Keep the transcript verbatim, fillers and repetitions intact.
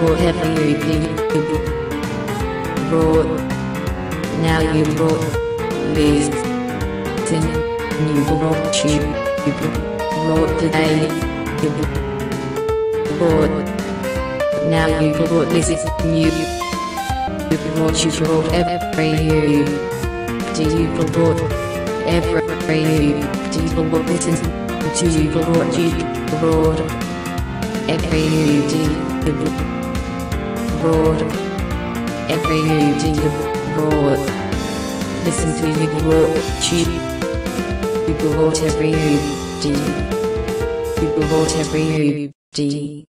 brought everything you brought. Now you brought this. Then you brought you. You brought today. You brought. Now you brought this new. You brought you brought every you. Do you brought every you? Do you brought listen? Do you brought you brought every you? Do you brought every you? Do you brought listen to you brought you? You brought every you. Do you brought every you? Do